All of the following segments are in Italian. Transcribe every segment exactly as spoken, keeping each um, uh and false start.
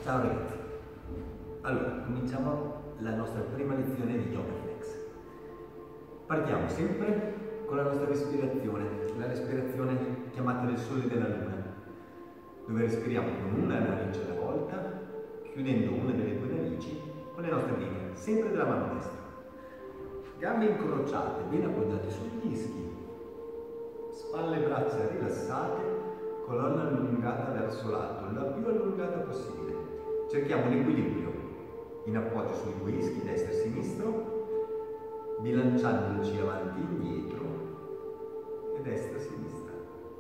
Ciao ragazzi, allora cominciamo la nostra prima lezione di Yogaflex. Partiamo sempre con la nostra respirazione, la respirazione chiamata del sole e della luna, dove respiriamo con una narice alla volta, chiudendo una delle due narici con le nostre dita, sempre della mano destra. Gambe incrociate, ben appoggiate sugli ischi, spalle e braccia rilassate, colonna allungata verso l'alto, la più allungata possibile. Cerchiamo l'equilibrio in appoggio sui due ischi, destra e sinistro, bilanciandoci avanti e indietro e destra e sinistra.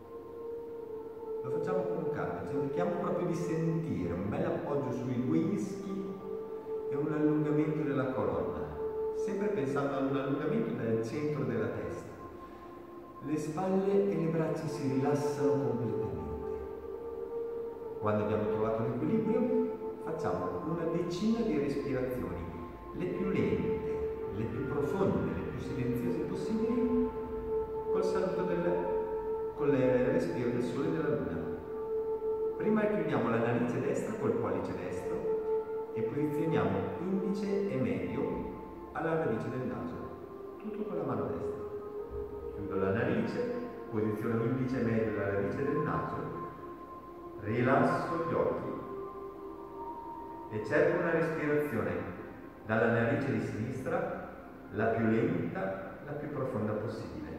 Lo facciamo con calma, cerchiamo proprio di sentire un bel appoggio sui due ischi e un allungamento della colonna, sempre pensando ad un allungamento dal centro della testa. Le spalle e le braccia si rilassano completamente. Quando abbiamo trovato l'equilibrio, facciamo una decina di respirazioni, le più lente, le più profonde, le più silenziose possibili, col saluto del, con il respiro del sole e della luna. Prima chiudiamo la narice destra col pollice destro e posizioniamo indice e medio alla radice del naso, tutto con la mano destra. Chiudo la narice, posiziono indice e medio alla radice del naso, rilasso gli occhi e cerco una respirazione dalla narice di sinistra, la più lenta, la più profonda possibile.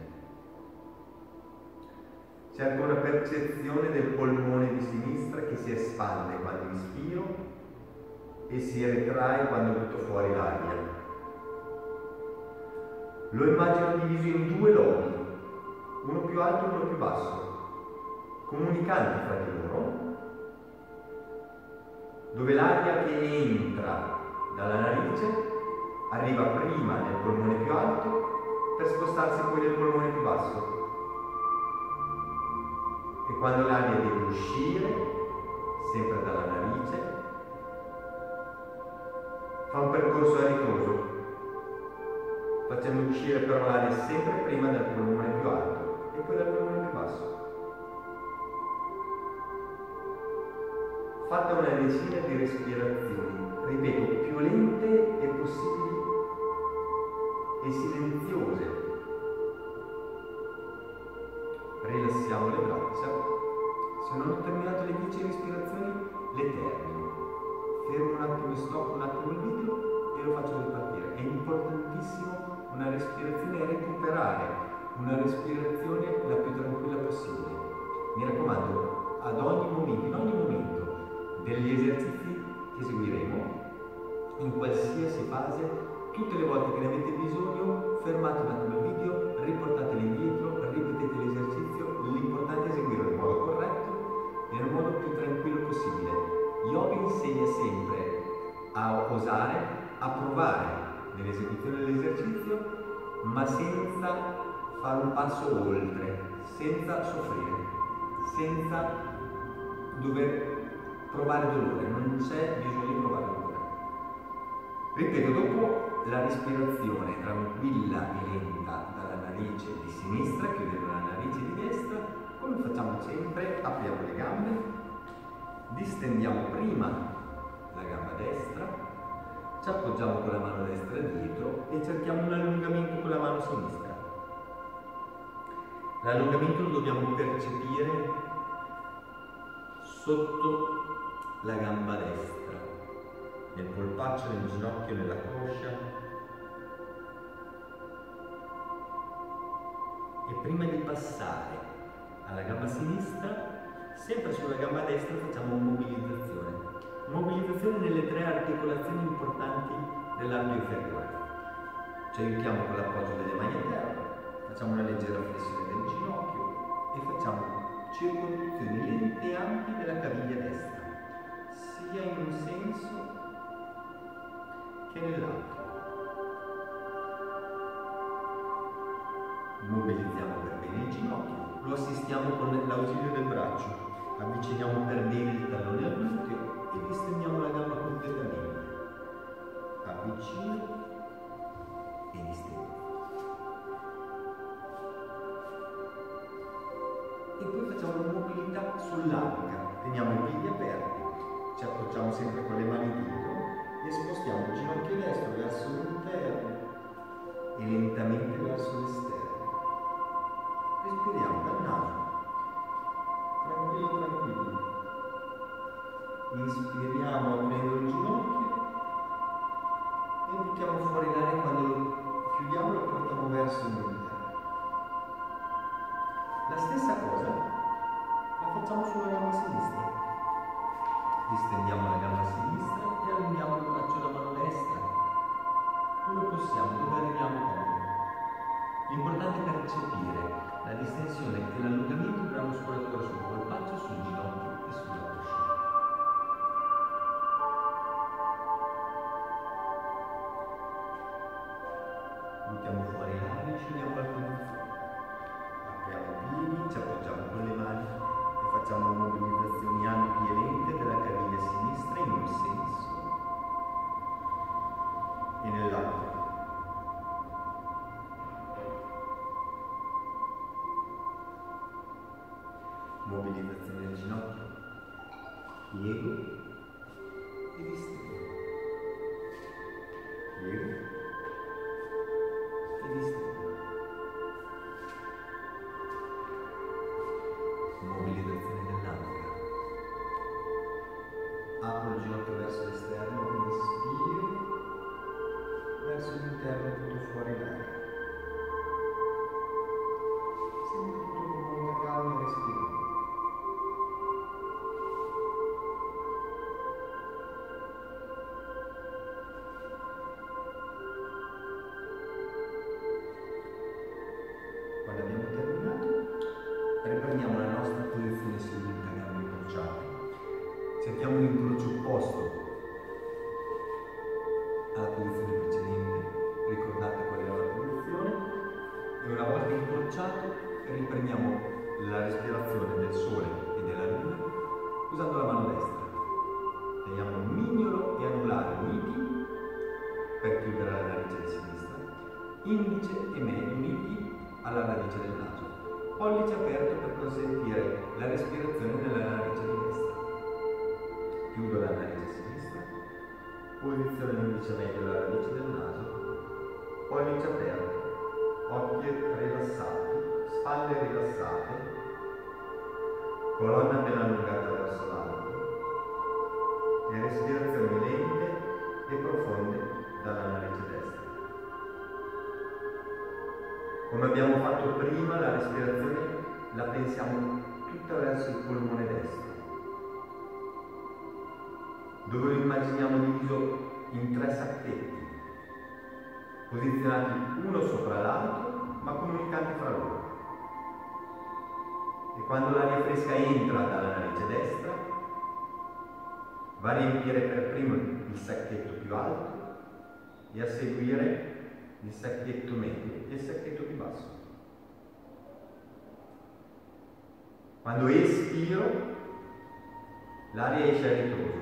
Cerco una percezione del polmone di sinistra che si espande quando ispiro e si ritrae quando butto fuori l'aria. Lo immagino diviso in due lobi, uno più alto e uno più basso, comunicanti fra di loro, dove l'aria che entra dalla narice arriva prima nel polmone più alto per spostarsi poi nel polmone più basso. E quando l'aria deve uscire, sempre dalla narice, fa un percorso a ritroso, facendo uscire però l'aria sempre prima dal polmone più alto e poi dal polmone più basso. Fatta una decina di respirazioni, ripeto, più lente e possibili e silenziose. Rilassiamo le braccia. Se non ho terminato le dieci respirazioni, le termino. Fermo un attimo, stop un attimo il video e lo faccio ripartire. È importantissimo una respirazione e recuperare una respirazione la più tranquilla possibile. Mi raccomando, ad ogni momento, in ogni momento degli esercizi che seguiremo, in qualsiasi fase, tutte le volte che ne avete bisogno, fermate un attimo il video, riportateli indietro, ripetete l'esercizio. L'importante è seguirlo in modo corretto e nel modo più tranquillo possibile. Yoga insegna sempre a osare, a provare nell'esecuzione dell'esercizio, ma senza fare un passo oltre, senza soffrire, senza dover provare dolore, non c'è bisogno di provare dolore. Ripeto, dopo la respirazione tranquilla e lenta dalla narice di sinistra, chiudendo la narice di destra, come facciamo sempre, apriamo le gambe, distendiamo prima la gamba destra, ci appoggiamo con la mano destra dietro e cerchiamo un allungamento con la mano sinistra. L'allungamento lo dobbiamo percepire sotto la gamba destra, nel polpaccio, nel ginocchio, nella coscia. E prima di passare alla gamba sinistra, sempre sulla gamba destra facciamo mobilizzazione. Mobilizzazione nelle tre articolazioni importanti dell'arto inferiore. Ci aiutiamo con l'appoggio delle mani a terra, facciamo una leggera flessione del ginocchio e facciamo circonduzioni lente e ampie della caviglia destra, sia in un senso che nell'altro. Mobilizziamo per bene il ginocchio, lo assistiamo con l'ausilio del braccio, avviciniamo per bene il tallone al gluteo e distendiamo la gamba completamente. Avvicino e distendo. E poi facciamo una mobilità sull'anca, teniamo i piedi aperti, ci appoggiamo sempre con le mani dietro e spostiamo il ginocchio destro verso l'interno e lentamente verso l'esterno. Respiriamo dal naso, tranquillo tranquillo. Inspiriamo aprendo il ginocchio e buttiamo fuori l'aria. Quando lo chiudiamo lo portiamo verso l'interno. La stessa cosa la facciamo sulla gamba sinistra. Distendiamo la gamba sinistra e allunghiamo il braccio della mano destra. Dove possiamo, dove arriviamo comodo. L'importante è percepire la distensione e l'allungamento della muscolatura sul polpaccio, sul ginocchio e sulla coscia. Buttiamo fuori l'aria e scendiamo al polpaccio. Apriamo i piedi, ci appoggiamo con le mani e facciamo mobilizzazioni ampie e lente della caviglia sinistra in un senso e nell'altro. Mobilizzazione del ginocchio, piego e distendo, piego e distendo, mobilizzazione dell'anca, apro il ginocchio verso l'esterno, inspiro, verso l'interno butto fuori l'aria, sempre tutto con molta calma e respiro. Quando abbiamo terminato, riprendiamo la nostra posizione seduta, gambe incrociate. Cerchiamo un incrocio opposto alla posizione precedente. Ricordate qual era la posizione? E una volta incrociato, riprendiamo la respirazione del sole e della luna usando la mano destra. Teniamo il mignolo e anulare uniti per chiudere la narice di sinistra, indice e medio uniti alla radice del naso, pollice aperto per consentire la respirazione nella narice di destra. Chiudo la narice sinistra, posizione l'indice medio alla radice del naso, pollice aperto, occhi rilassati, spalle rilassate, colonna ben allungata verso l'alto e respirazioni lente e profonde dalla narice destra. Come abbiamo fatto prima, la respirazione la pensiamo tutta verso il polmone destro, dove lo immaginiamo diviso in tre sacchetti, posizionati uno sopra l'altro, ma comunicanti fra loro. E quando l'aria fresca entra dalla narice destra, va a riempire per primo il sacchetto più alto e a seguire il sacchetto medio e il sacchetto più basso. Quando espiro, l'aria esce a ritroso,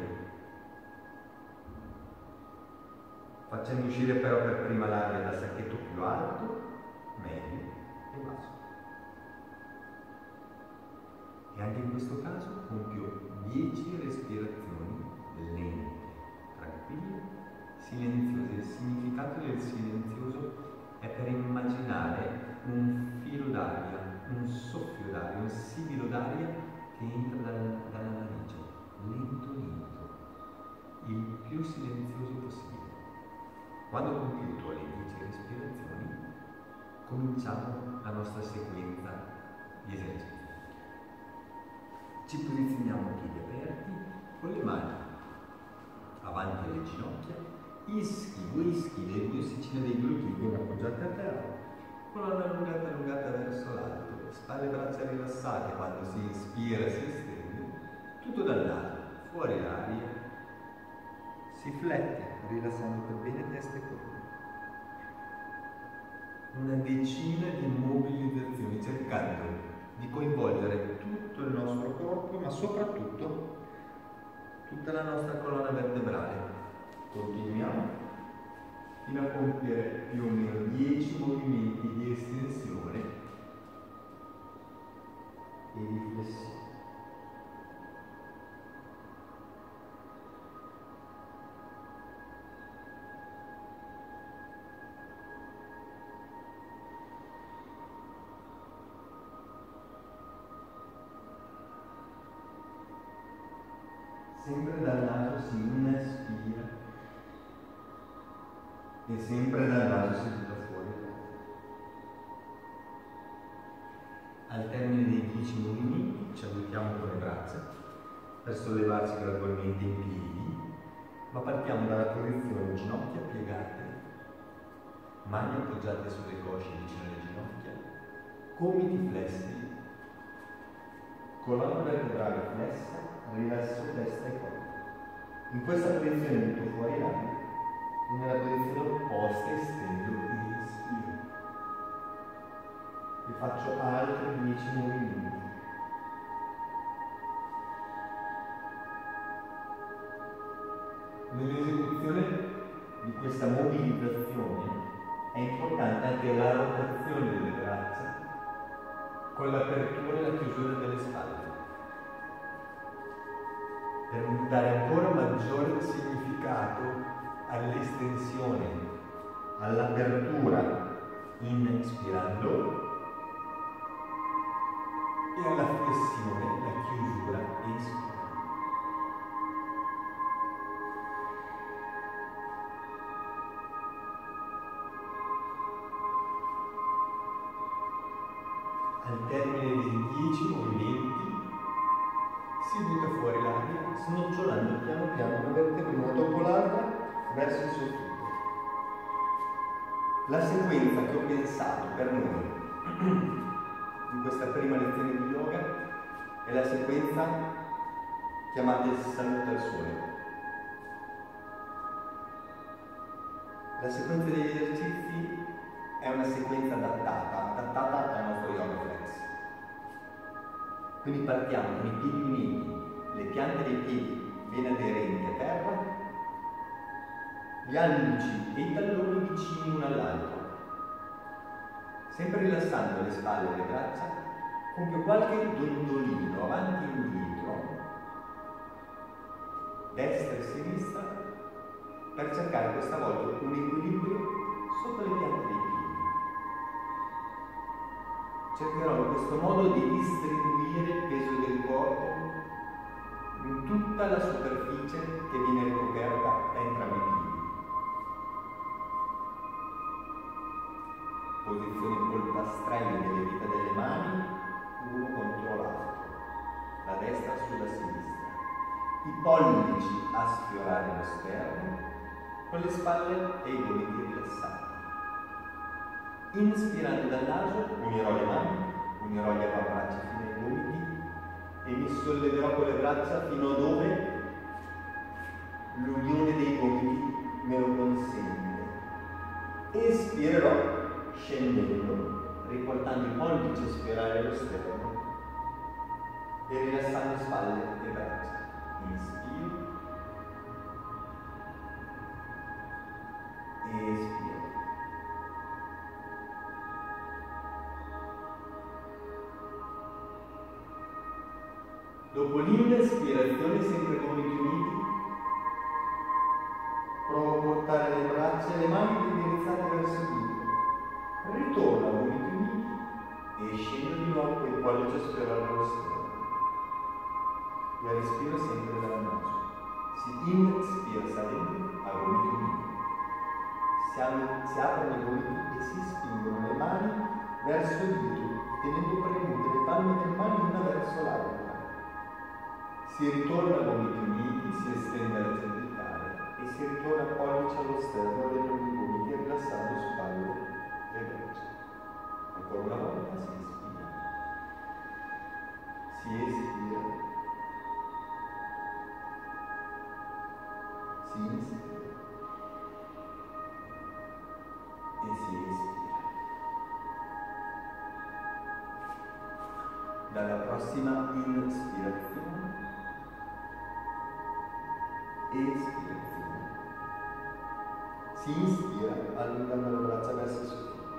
facendo uscire però per prima l'aria dal sacchetto più alto, medio e basso. E anche in questo caso compio dieci respirazioni lente, tranquille, silenziose. Il significato del silenzioso è per immaginare un filo d'aria, un soffio d'aria, un sibilo d'aria che entra dalla, dalla narice, lento lento, il più silenzioso possibile. Quando ho compiuto le dieci respirazioni, cominciamo la nostra sequenza di esercizi. Ci posizioniamo a piedi aperti, con le mani avanti alle ginocchia, ischi, due ischi, le due ossicine dei glutei ben appoggiate a terra, colonna allungata allungata verso l'alto, spalle e braccia rilassate. Quando si inspira si estende, tutto dal naso, fuori l'aria, si flette, rilassando per bene testa e corpo. Una decina di mobilizzazioni, cercando di coinvolgere tutto il nostro corpo, ma soprattutto tutta la nostra colonna vertebrale. Continuiamo fino a compiere più o meno dieci movimenti di estensione e di flessione. Sempre dal naso si inspira e sempre dal naso si butta fuori. Al termine dei dieci movimenti ci aiutiamo con le braccia per sollevarci gradualmente in piedi, ma partiamo dalla posizione ginocchia piegate, mani appoggiate sulle cosce vicino alle ginocchia, gomiti flessi, colonna vertebrale flessa, rilasso testa e collo. In questa posizione butto fuori l'aria, e nella posizione opposta estendo e inspiro. E faccio altri dieci movimenti. Nell'esecuzione di questa mobilizzazione è importante anche la rotazione delle braccia con l'apertura e la chiusura delle spalle, per dare ancora maggiore significato all'estensione, all'apertura inspirando e alla flessione, la chiusura espirando. Al termine dei dieci movimenti si butta fuori l'aria, snocciolando piano piano una vertebrina dopo l'altra verso il soffitto. La sequenza che ho pensato per noi in questa prima lezione di yoga è la sequenza chiamata il saluto al sole. La sequenza degli esercizi è una sequenza adattata, adattata al nostro Yogaflex. Quindi partiamo con i piedi uniti, le piante dei piedi ben aderenti a terra, gli alluci e i talloni vicini uno all'altro. Sempre rilassando le spalle e le braccia, compio qualche dondolino avanti e indietro, destra e sinistra, per cercare questa volta un equilibrio sotto le piante dei piedi. Cercherò in questo modo di distribuire il peso del corpo in tutta la superficie che viene ricoperta da entrambi i piedi. Posizione polpastrelli delle dita delle mani, uno contro l'altro, la destra sulla sinistra. I pollici a sfiorare lo sterno, con le spalle e i gomiti rilassati. Inspirando dal naso, unirò le mani, unirò gli avambracci fino ai gomiti e mi solleverò con le braccia fino a dove l'unione dei gomiti me lo consente. Espirerò scendendo, riportando i pollici a sfiorare lo sterno e rilassando spalle e braccia. Inspiro. Espiro. Dopo l'inspirazione, sempre con gli uniti, provo a portare le braccia e le mani indirizzate verso il dito. Ritorno a gomiti uniti e scendo di nuovo con i pollici a sfiorare lo sterno. E respiro sempre dal naso. Si inspira salendo a gomiti uniti. Si, si aprono i gomiti e si spingono le mani verso il dito, tenendo premute le palme delle mani una verso l'altra. Si ritorna a gomiti uniti, si estende la cervicale e si ritorna a pollice allo sterno dentro i gomiti, rilassando spalle e braccia. Ancora una volta si inspira, si espira, si inspira e si espira. Dalla prossima inspirazione, espirazione, si inspira allungando le braccia verso il soffitto,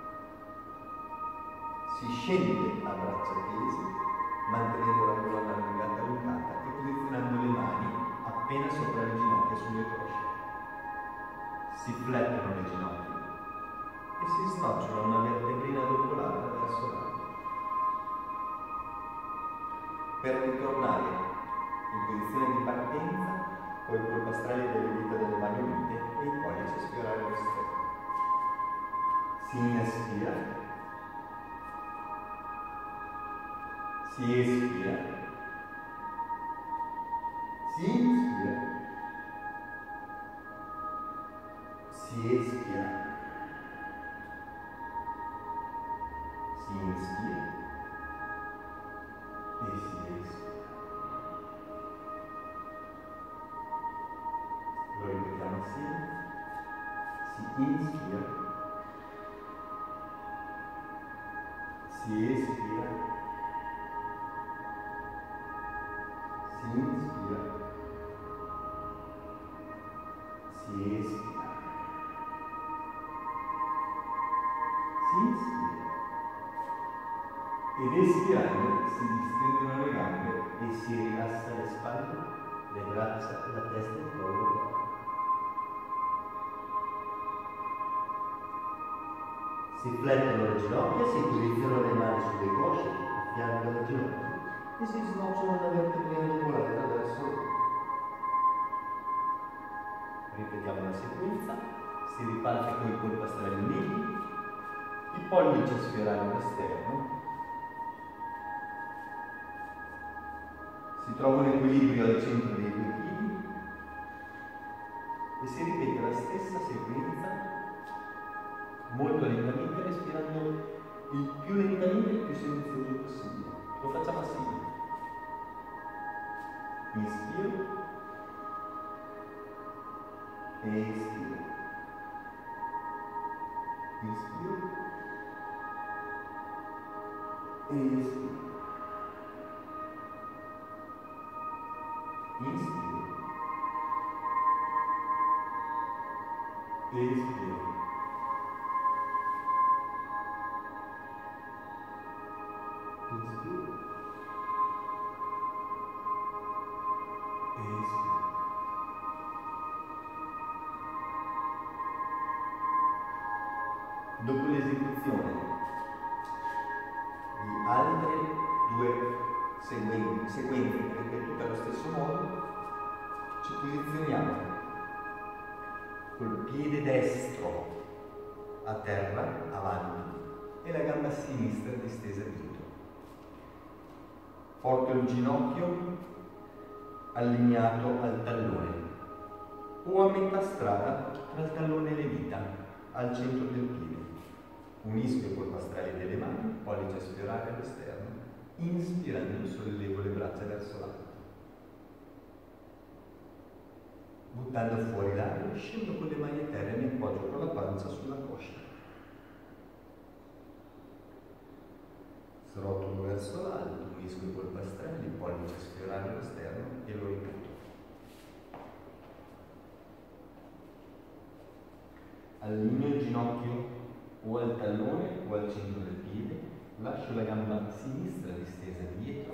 si scende a braccia tese mantenendo la colonna allungata allungata e posizionando le mani appena sopra le ginocchia sulle cosce. Si flettono le ginocchia e si snocciolano una vertebrina dopo l'altra verso l'altra. Per ritornare in posizione di partenza cadenza, con i polpastrelli delle dita delle mani unite e i pollici a sfiorare l'esterno. Si inspira, si espira, si inspira, si espira, si inspira e si espira. Lo ripetiamo assieme. Si inspira, si espira, si inspira, si espira, si inspira ed espirando si distendono le gambe e si rilassa le spalle, le braccia, la testa e il collo. Si flettono le ginocchia, si posizionano le mani sulle cosce, a fianco alle ginocchia e si snocciolano la vertebra angolare attraverso le gambe. Ripetiamo la sequenza, si riparte con i polpastrelli uniti, i pollici a sfiorare all'esterno, si trova un equilibrio al centro dei due piedi e si ripete la stessa sequenza molto lentamente, respirando il più lentamente e il più silenzioso possibile. Lo facciamo assieme. Inspiro e espiro. Inspiro e espiro. Inspiro e espiro. Inspiro e espiro. Dopo l'esecuzione di altre due sequenze ripetute allo stesso modo, ci posizioniamo col piede destro a terra, avanti, e la gamba sinistra distesa dietro. Porto il ginocchio allineato al tallone o a metà strada tra il tallone e le dita, al centro del piede. Unisco i polpastrelli delle mani, pollice a sfiorare all'esterno. Inspirando sollevo le braccia verso l'alto. Buttando fuori l'aria, scendo con le mani a terra e mi appoggio con la pancia sulla coscia. Srotolo verso l'alto, unisco i polpastrelli, pollice a sfiorare all'esterno e lo ripeto. Allineo il ginocchio o al tallone o al centro del piede, lascio la gamba sinistra distesa dietro,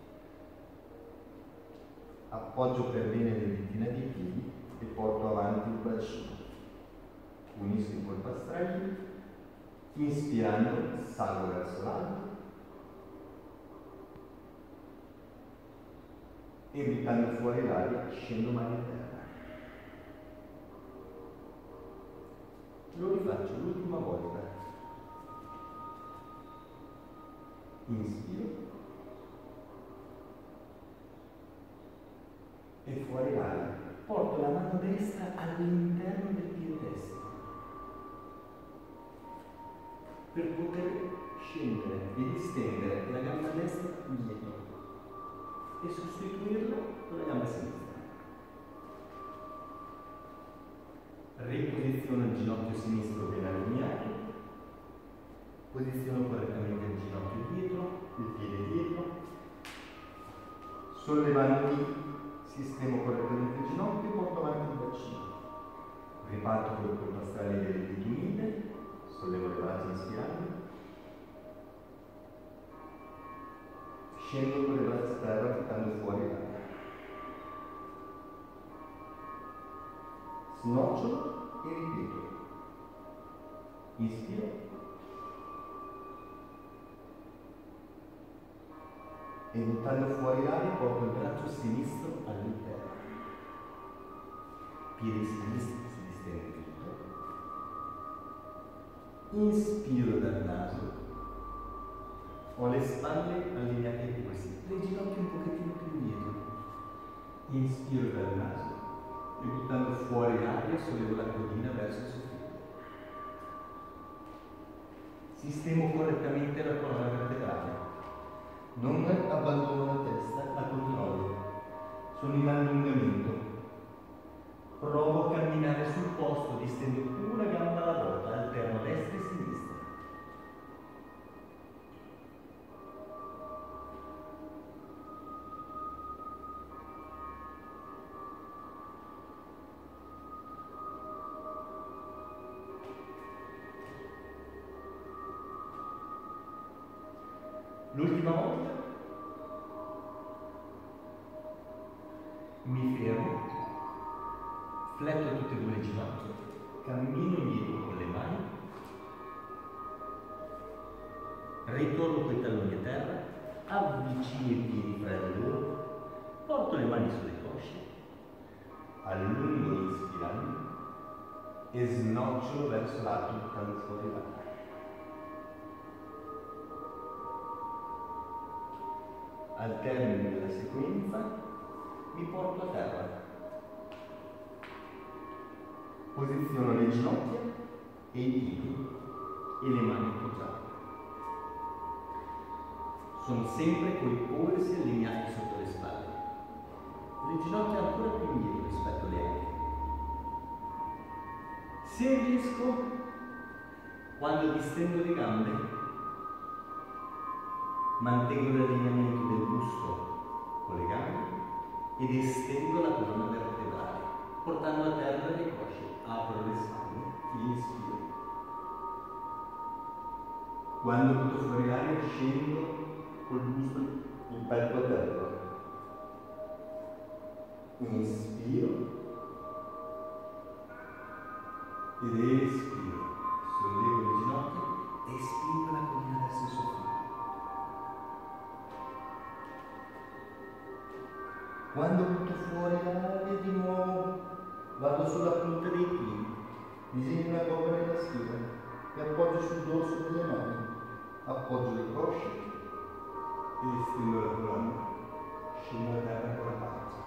appoggio per bene le ditine dei piedi e porto avanti il bacino. Unisco i polpastrelli, inspirando salgo verso l'alto e buttando fuori l'aria scendo mani a terra. Lo rifaccio l'ultima volta. Inspiro e fuori l'aria. Porto la mano destra all'interno del piede destro per poter scendere e distendere la gamba destra dietro e sostituirlo con la gamba sinistra. Riposiziono il ginocchio sinistro ben allineato, posiziono correttamente il ginocchio dietro, il piede dietro, sollevando, sistemo correttamente il ginocchio e porto avanti il bacino. Riparto con i polpastrelli delle dita unite, sollevo le braccia inspirando, scendo con le braccia a terra buttando fuori l'aria. Snocciolo e ripeto. Inspiro e buttando fuori l'aria porto il braccio sinistro all'interno. piedi sinistri, si distende tutto. Inspiro dal naso, ho le spalle allineate ai polsi, le ginocchia un pochettino più indietro. Inspiro dal naso e buttando fuori l'aria sollevo la codina verso il soffitto. Sistemo correttamente la colonna vertebrale. Non abbandono la testa, la controllo. Sono in allungamento. Provo a camminare sul posto, distendo una gamba alla volta, alterno destra e sinistra. L'ultima volta mi fermo, fletto tutte e due le ginocchia, cammino indietro con le mani, ritorno con i talloni a terra, avvicino i piedi fra di loro, porto le mani sulle cosce, allungo inspirando e snocciolo verso l'alto buttando fuori l'aria. Al termine della sequenza mi porto a terra. Posiziono le ginocchia e i piedi e le mani appoggiate. Sono sempre coi polsi allineati sotto le spalle. Le ginocchia ancora più indietro rispetto alle anche. Se riesco, quando distendo le gambe, mantengo l'allineamento del busto con le gambe ed estendo la colonna vertebrale, portando a terra le cosce. Apro le spalle, inspiro. Quando butto fuori l'aria, scendo col busto, il petto a terra. Inspiro ed espiro. Sollevo le ginocchia e spingo la colonna verso il soffitto. Quando butto fuori l'aria di nuovo, vado sulla punta dei piedi, disegno una gobba nella schiena e appoggio sul dorso delle mani, appoggio le cosce e estendo la colonna, scendo a terra con la pancia.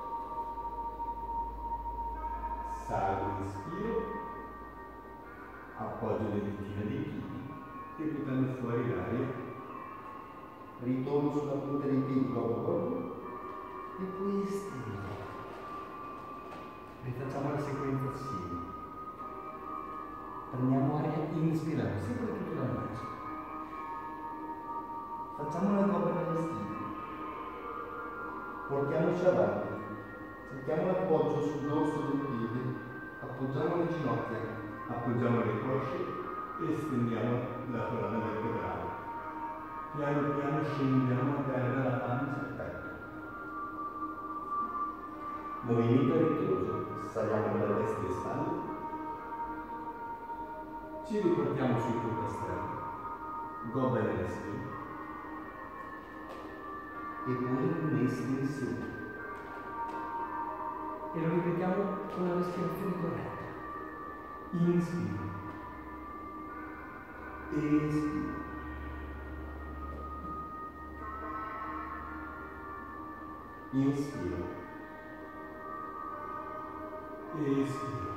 Salgo, inspiro, appoggio le dittine dei piedi e buttando fuori l'aria, ritorno sulla punta dei piedi, gobbo gobbo, e poi estendo. Rifacciamo la sequenza assieme. Prendiamo aria inspirando, sempre tutto dal naso. Facciamo una gobba nella schiena. Portiamoci avanti. Cerchiamo l'appoggio sul dorso del piede. Appoggiamo le ginocchia. Appoggiamo le cosce e estendiamo la colonna vertebrale. Piano piano scendiamo a terra la pancia e il petto. Movimento ritroso, saliamo dalla destra e spalle, ci riportiamo sui polpastrelli, gobba nella schiena e poi un'estensione. E lo ripetiamo con la respirazione corretta. Inspiro, espiro. Inspiro. Espiro.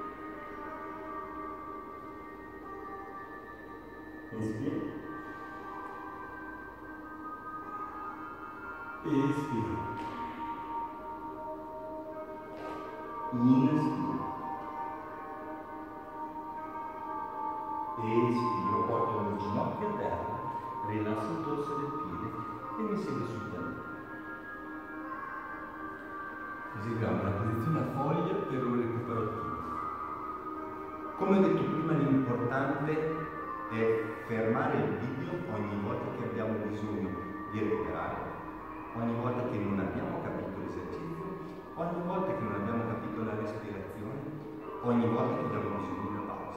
Inspiro. Espiro. Inspiro. Espiro. Porto le ginocchia a terra, rilasso il dorso del piede e mi siedo sul pianeta. Eseguiamo la posizione a foglia per un recupero attivo. Come ho detto prima, l'importante è fermare il video ogni volta che abbiamo bisogno di recuperare, ogni volta che non abbiamo capito l'esercizio, ogni volta che non abbiamo capito la respirazione, ogni volta che abbiamo bisogno di una pausa.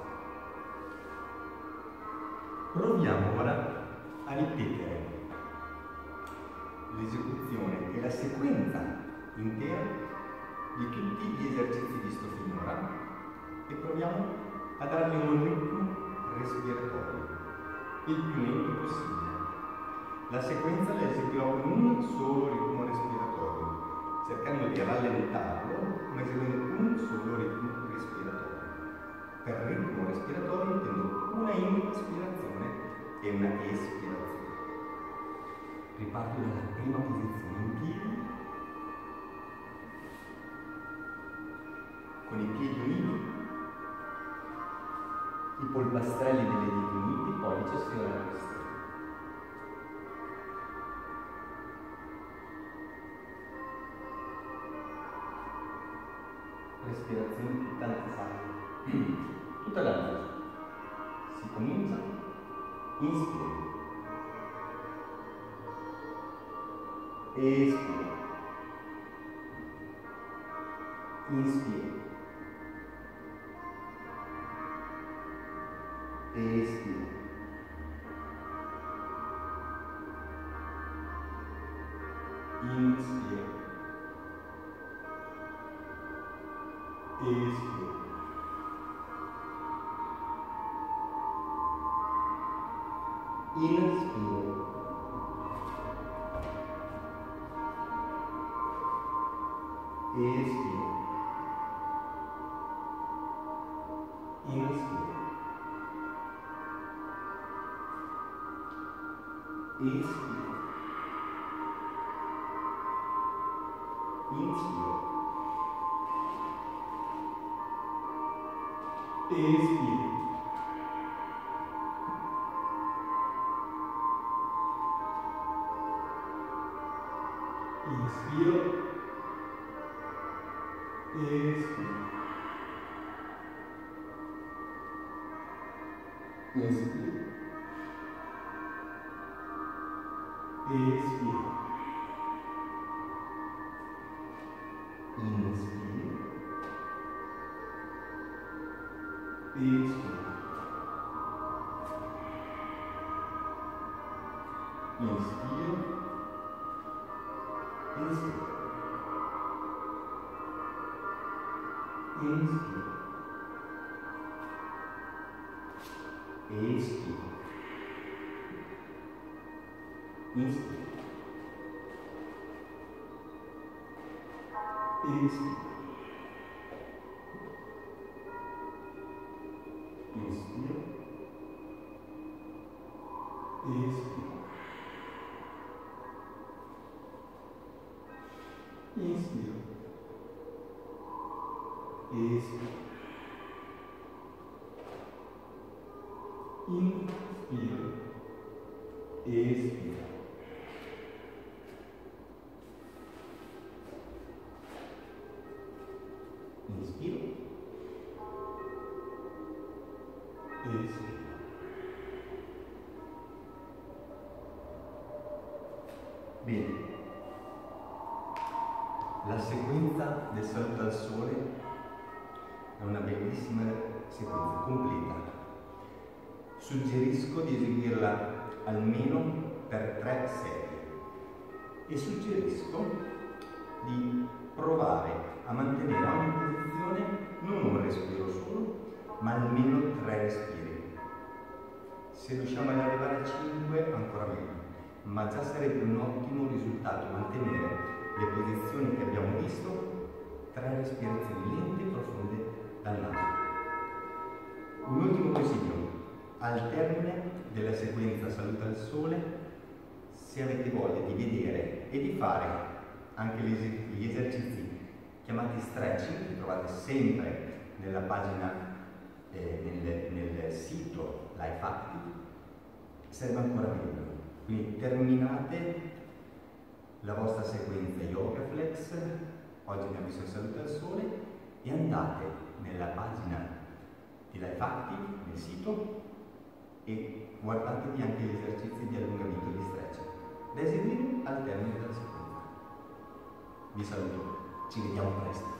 Proviamo ora a ripetere l'esecuzione e la sequenza intera di tutti gli esercizi visto finora e proviamo a dargli un ritmo respiratorio il più lento possibile. La sequenza la eseguirò con un solo ritmo respiratorio, cercando di rallentarlo, ma eseguendo un solo ritmo respiratorio. Per ritmo respiratorio intendo una inspirazione e una espirazione. Riparto dalla prima posizione in piedi, con i piedi uniti, i polpastrelli delle dita uniti, pollice sfiora la testa. Respirazione tutta alzata, tutta la voce. Si comincia, inspira, espira, inspira, espira, inspira, espira, inspira, espira, inspira, expira, inspira, expira, inspira, expira, inspira, expira, inspira, expira, inspira, expira, inspira, expira, inspira, expira, inspira, expira, inspira, expira, inspira, expira, inspira, espira. Bene, la sequenza del saluto al sole è una bellissima sequenza completa. Suggerisco di eseguirla almeno per tre serie e suggerisco di provare a mantenere ogni posizione non un respiro solo, ma almeno tre respiri. Se riusciamo ad arrivare a cinque ancora meglio, ma già sarebbe un ottimo risultato mantenere le posizioni che abbiamo visto, tre respirazioni lente e profonde dal naso. Un ultimo consiglio: al termine della sequenza saluto al sole, se avete voglia di vedere e di fare anche gli esercizi chiamati stretching, che trovate sempre nella pagina, eh, nel, nel sito Lifeactive, sarebbe ancora meglio. Quindi terminate la vostra sequenza Yogaflex, oggi abbiamo visto il saluto al sole, e andate nella pagina di Lifeactive, nel sito, e guardatevi anche gli esercizi di allungamento e di stretching da eseguire al termine della sequenza. Vi saluto, ci vediamo presto.